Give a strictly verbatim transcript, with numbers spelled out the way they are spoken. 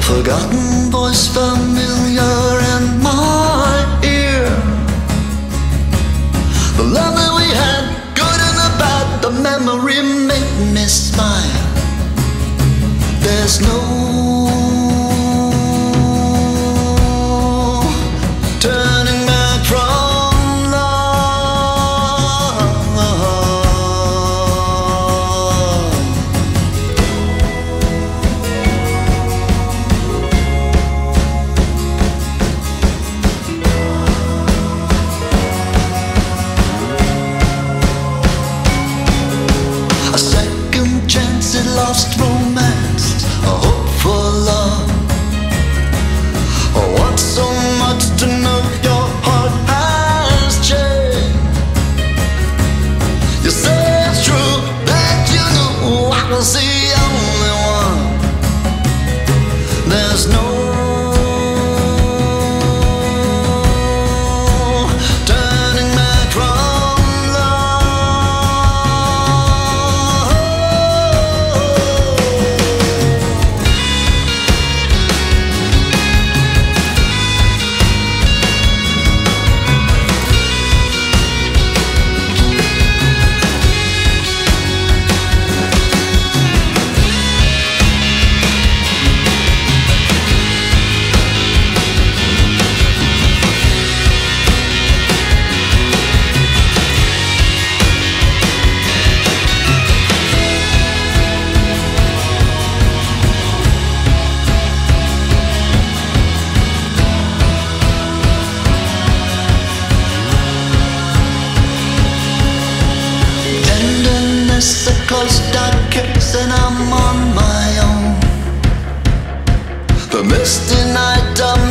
forgotten voice familiar in my ear. The love that we had, good and the bad, the memory made me smile. There's no turning back from love. A second chance at lost romance, a hope for love. I want so much to know your heart has changed. You say it's true that you knew I was the only one. There's no turning back from tenderness, a close dark kiss, and I'm on my own. The misty night of